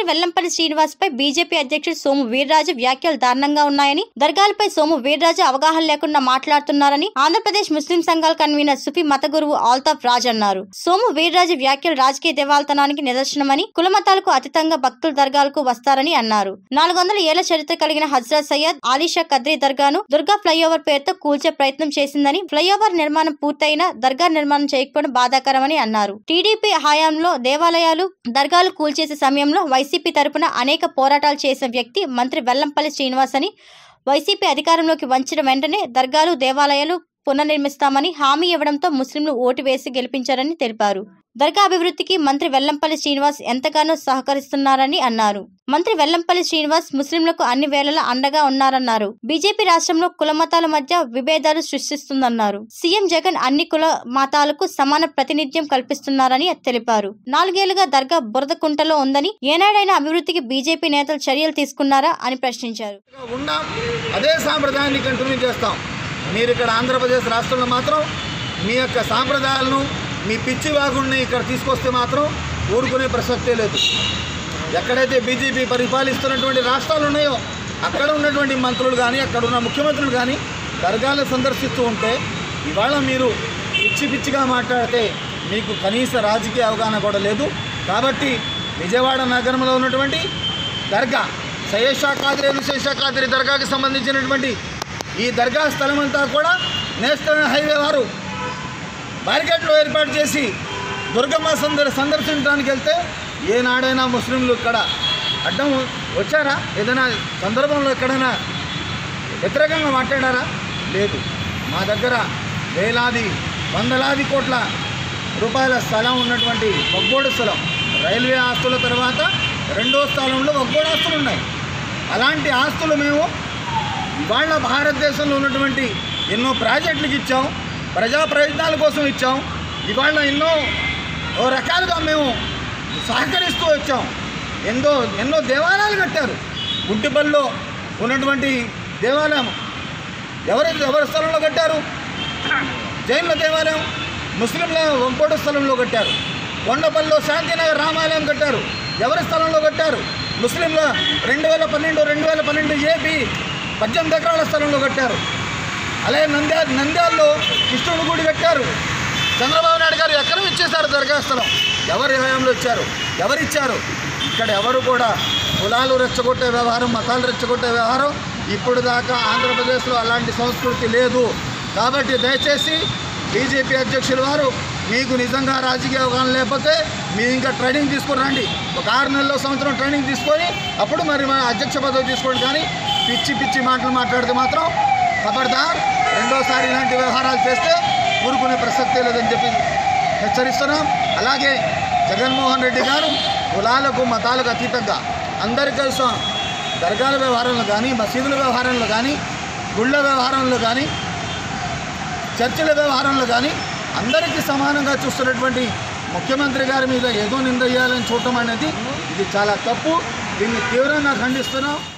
వెల్లంపల్లి శ్రీనివాస్ పై BJP అధ్యక్షుడు సోము వీర్రాజు వ్యాఖ్యలు దారుణంగా ఉన్నాయని, దర్గాలపై సోము వీర్రాజు అవగాహన లేకుండా మాట్లాడుతున్నారని ఆంధ్రప్రదేశ్ ముస్లిం సంఘాల కన్వీనర్ సుఫీ మత గురువు ఆల్తాఫ్ రాజ్ అన్నారు. సోము వీర్రాజు వ్యాఖ్యలు రాజకీయ దివాళతనానికి నిదర్శనమని, కులమతాలకు అతీతంగా భక్తులు దర్గాలకు వస్తారని అన్నారు. 400 ఏళ్ల చరిత్ర కలిగిన హజ్రత్ సయ్యద్ ఆలీషా కద్రీ దర్గాను దుర్గా ఫ్లైఓవర్ పేరుతో కూల్చే ప్రయత్నం చేసిందని, ఫ్లైఓవర్ నిర్మాణం పూర్తయినా దర్గా నిర్మాణం చేయకపోవడం బాధాకరమని అన్నారు. టీడీపీ హయాంలో దేవాలయాలు, దర్గాలు కూల్చేసే సమయంలో వైసీపీ తరపున అనేక పోరాటాలు చేసిన వ్యక్తి మంత్రి వెల్లంపల్లి శ్రీనివాస్ అని, వైసీపీ అధికారంలోకి వచ్చిన వెంటనే దర్గాలు, దేవాలయాలు పునర్నిర్మిస్తామని హామీ ఇవ్వడంతో ముస్లింలు ఓటు వేసి గెలిపించారని తెలిపారు. దర్గా అభివృద్ధికి మంత్రి వెల్లంపల్లి శ్రీనివాస్ ఎంతగానో సహకరిస్తున్నారని అన్నారు. మంత్రి వెల్లంపల్లి శ్రీనివాస్ ముస్లింలకు అన్ని వేళలా అండగా ఉన్నారన్నారు. బీజేపీ రాష్ట్రంలో కుల మతాల మధ్య విభేదాలు సృష్టిస్తుందన్నారు. సీఎం జగన్ అన్ని కుల మతాలకు సమాన ప్రాతినిధ్యం కల్పిస్తున్నారని తెలిపారు. 4 ఏళ్లుగా దర్గా బురదకుంటలో ఉందని, ఏనాడైనా అభివృద్ధికి బీజేపీ నేతలు చర్యలు తీసుకున్నారా అని ప్రశ్నించారు. అదే సాంప్రదాయాన్ని కంటిన్యూ చేస్తాం. మీరు ఇక్కడ ఆంధ్రప్రదేశ్ రాష్ట్రంలో మాత్రం మీ యొక్క సాంప్రదాయాలను, మీ పిచ్చి వాగుడిని ఇక్కడ తీసుకొస్తే మాత్రం ఊరుకునే ప్రసక్తే లేదు. ఎక్కడైతే బీజేపీ పరిపాలిస్తున్నటువంటి రాష్ట్రాలు ఉన్నాయో అక్కడ ఉన్నటువంటి మంత్రులు కానీ, అక్కడ ఉన్న ముఖ్యమంత్రులు కానీ దర్గాలు సందర్శిస్తూ ఉంటే ఇవాళ మీరు పిచ్చి పిచ్చిగా మాట్లాడితే మీకు కనీస రాజకీయ అవగాహన కూడా లేదు. కాబట్టి విజయవాడ నగరంలో ఉన్నటువంటి దర్గా సయ్యద్ షా కాదరీ, హుస్సేన్ షా కాదరీ దర్గాకి సంబంధించినటువంటి ఈ దర్గా స్థలం అంతా కూడా నేషనల్ హైవే వారు బ్యారికేడ్లు ఏర్పాటు చేసి దుర్గమ్మ సందర్శించడానికి వెళ్తే ఏనాడైనా ముస్లింలు ఇక్కడ అడ్డం వచ్చారా? ఏదైనా సందర్భంలో ఎక్కడైనా వ్యతిరేకంగా మాట్లాడారా? లేదు. మా దగ్గర వేలాది, వందలాది కోట్ల రూపాయల స్థలం ఉన్నటువంటి వక్బోర్డు స్థలం, రైల్వే ఆస్తుల తర్వాత 2వ స్థానంలో వక్బోర్డు ఆస్తులు ఉన్నాయి. అలాంటి ఆస్తులు మేము ఇవాళ భారతదేశంలో ఉన్నటువంటి ఎన్నో ప్రాజెక్టులకు ఇచ్చాం, ప్రజా ప్రయోజనాల కోసం ఇచ్చాం. ఇవాళ ఎన్నో రకాలుగా మేము సహకరిస్తూ వచ్చాం. ఎన్నో దేవాలయాలు కట్టారు. గుంటిపల్లిలో ఉన్నటువంటి దేవాలయం ఎవరి స్థలంలో కట్టారు? జైన్ల దేవాలయం ముస్లింల వంకోట స్థలంలో కట్టారు. కొండపల్లిలో శాంతినగర్ రామాలయం కట్టారు. ఎవరి స్థలంలో కట్టారు? ముస్లింల 2012 ఏపీ 18 ఎకరాల స్థలంలో కట్టారు. అలాగే నంద్యాలలో కృష్ణుడి గుడి కట్టారు. చంద్రబాబు నాయుడు గారు ఎకరం ఇచ్చేశారు దర్గా స్థలం. ఎవరి హయాంలో ఇచ్చారు? ఎవరిచ్చారు? ఇక్కడ ఎవరు కూడా కులాలు రెచ్చగొట్టే వ్యవహారం, మతాలు రెచ్చగొట్టే వ్యవహారం ఇప్పుడు దాకా ఆంధ్రప్రదేశ్లో అలాంటి సంస్కృతి లేదు. కాబట్టి దయచేసి బీజేపీ అధ్యక్షుల వారు మీకు నిజంగా రాజకీయ అవగాహన లేకపోతే మీరు ఇంకా ట్రైనింగ్ తీసుకొని రండి. ఒక 6 నెలల్లో, సంవత్సరం ట్రైనింగ్ తీసుకొని అప్పుడు మరి మన అధ్యక్ష పదవి తీసుకోండి. కానీ పిచ్చి మాటలు మాట్లాడితే మాత్రం ఖబర్దార్, రెండోసారి ఇలాంటి వ్యవహారాలు చేస్తే ఊరుకునే ప్రసక్తే లేదని చెప్పి హెచ్చరిస్తున్నాం. అలాగే జగన్మోహన్ రెడ్డి గారు కులాలకు, మతాలకు అతీతంగా అందరి కోసం దర్గాల వ్యవహారంలో కానీ, మసీదుల వ్యవహారంలో కానీ, గుళ్ళ వ్యవహారంలో కానీ, చర్చిల వ్యవహారంలో కానీ అందరికీ సమానంగా చూస్తున్నటువంటి ముఖ్యమంత్రి గారి మీద ఏదో నింద చేయాలని చూడటం అనేది ఇది చాలా తప్పు. దీన్ని తీవ్రంగా ఖండిస్తున్నాం.